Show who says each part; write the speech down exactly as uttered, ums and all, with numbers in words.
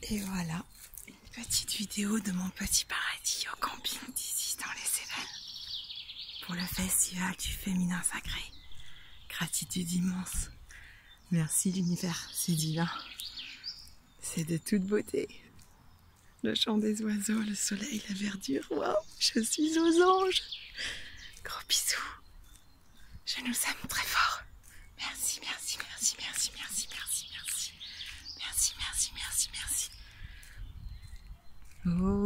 Speaker 1: Et voilà, une petite vidéo de mon petit paradis au camping d'ici dans les Cévennes pour le festival du féminin sacré. Gratitude immense. Merci l'univers, c'est divin. C'est de toute beauté. Le chant des oiseaux, le soleil, la verdure. Waouh, je suis aux anges. Gros bisous. Je nous aime très fort. Merci, merci, merci, merci, merci, merci, merci. Merci, merci, merci, merci. Oh.